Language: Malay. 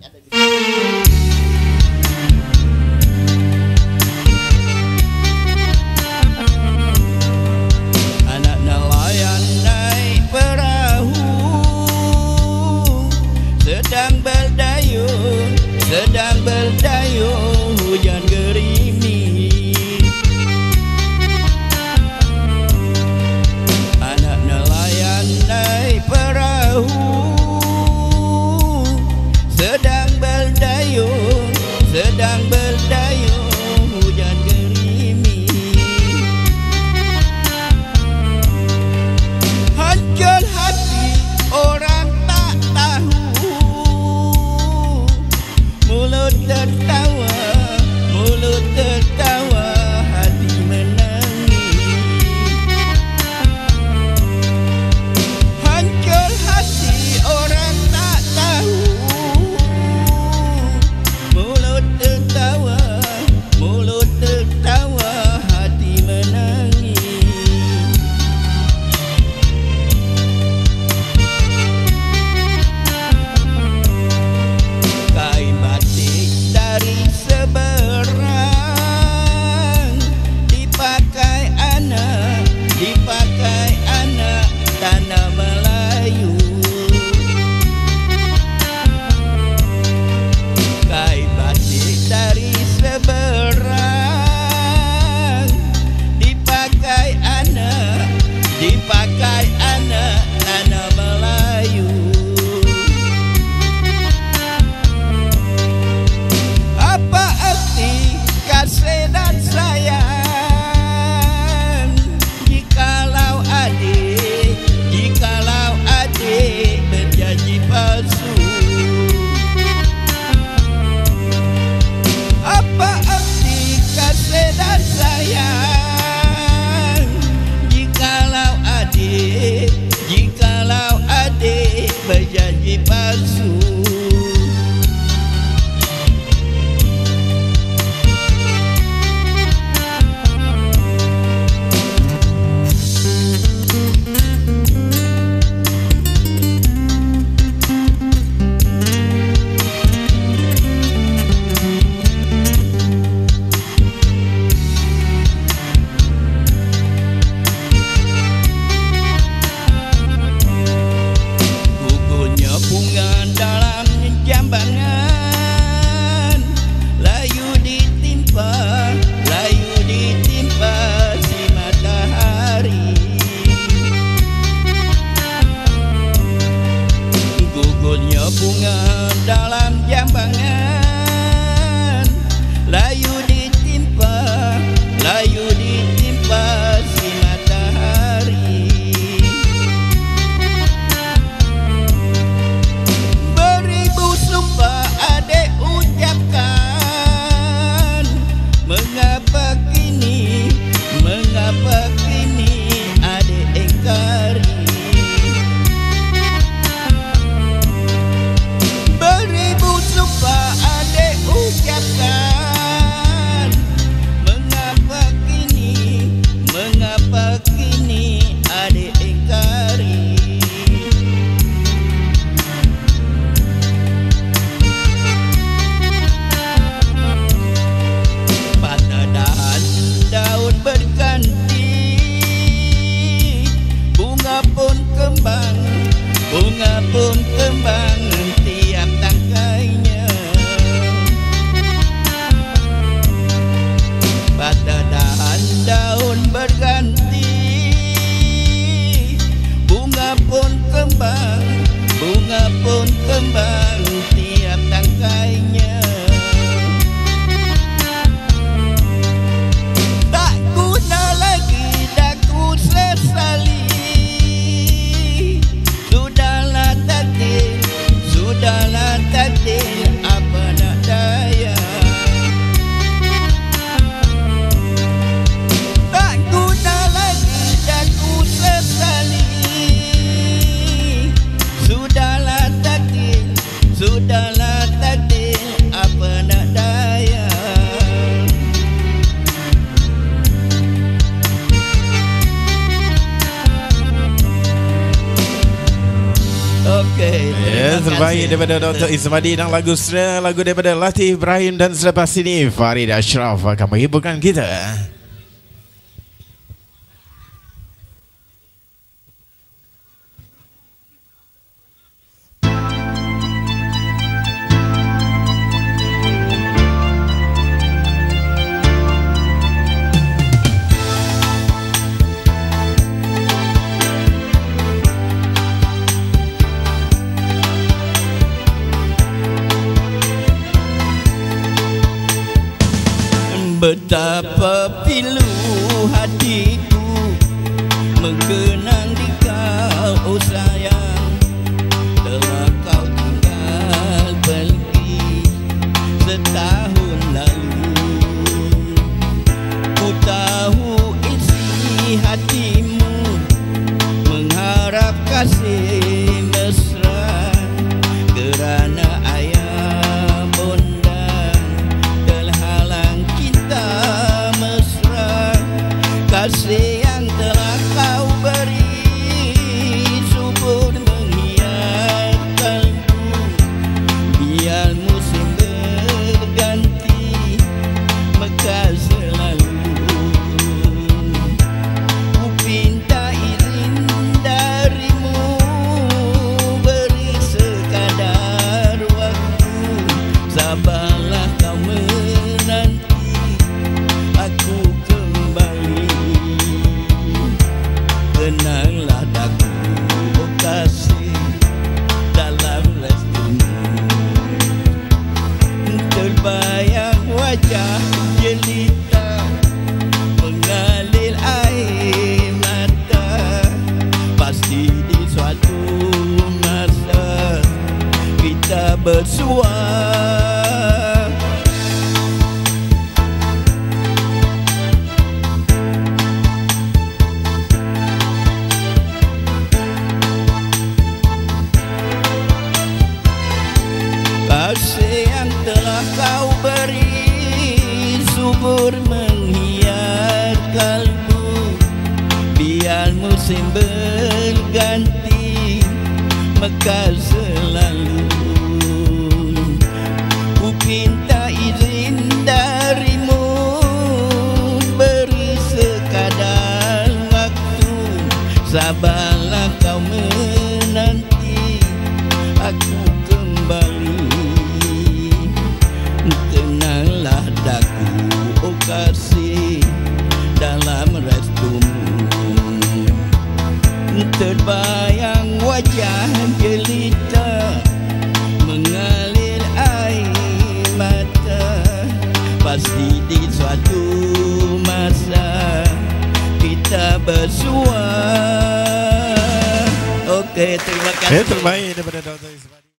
ada di anak nelayan naik perahu, sedang berdayung hujan gerimis. Anak nelayan naik perahu, sedang berdayung hujan gerimis. Hancur hati orang tak tahu, mulut tertawa, hati menangis. Hancur hati orang tak tahu, mulut tertawa, hati menangis. Kain batik dari seberang dipakai anak tanah Melayu. Kain batik dari seberang dipakai anak tanah Melayu. Apa arti kasih dan sayang jikalau adik berjanji palsu? Apa arti kasih dan sayang jikalau adik berjanji palsu? Gugurnya bunga dalam jambangan, layu ditimpa si matahari. Gugurnya bunga dalam jambangan, layu ditimpa si matahari. Beribu sumpah adik ucapkan, mengapa kini adik ingkari? Beribu sumpah adik ucapkan, mengapa kini adik ingkari? Pada daun berganti, bunga pun kembang tiap tangkainya. Pada daun berganti, bunga pun kembang tiap tangkainya. Tak guna lagi daku sesali, sudahlah takdir, apa nak daya. Tak guna lagi daku sesali, sudahlah takdir, apa nak daya. Okay. yang terbaik daripada Dr. Ismadi dan lagu daripada Latif Ibrahim, dan selepas ini Farid Ashraf akan menghiburkan kita. Betapa pilu hatiku mengenang di kau, oh sayang. Telah kau tinggal pergi setahun lalu. Ku tahu isi hatimu mengharap kasih mesra, kerana ayah bunda terhalang cinta mesra. Kasih yang telah kau beri subur menghias kalbu, biar musim berganti mekar selalu. Ku pinta izin darimu, beri sekadar waktu, sabarlah kau menanti aku kembali. Kenanglah daku, oh kasih, dalam restumu. Terbayang wajah jelita mengalir air mata, pasti di suatu masa kita bersua. Kasih yang telah kau beri subur menghias kalbu, biar musim berganti mekar selalu. Ku pinta izin darimu, beri sekadar waktu, sabarlah kau menanti aku kembali. Tenanglah daku, oh kasih, dalam restumu. Terbayang wajah jelita mengalir air mata, pasti di suatu masa kita bersua. Okey, terima kasih. Terbaik daripada Dr. Ismadi.